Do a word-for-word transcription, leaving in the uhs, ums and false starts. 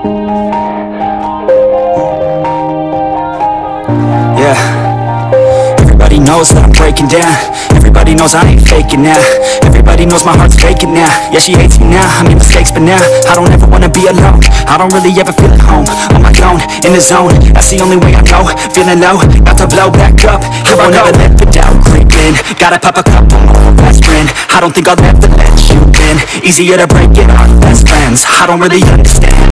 Yeah. Everybody knows that I'm breaking down. Everybody knows I ain't faking now. Everybody knows my heart's faking now. Yeah, she hates me now, I made mistakes, but now I don't ever wanna be alone. I don't really ever feel at home. On my own, in the zone, that's the only way I know. Feeling low, about to blow back up. Here I won't ever let the doubt creep in. Gotta pop a couple more aspirin. I don't think I'll ever let you in. Easier to break it off best friends. I don't really understand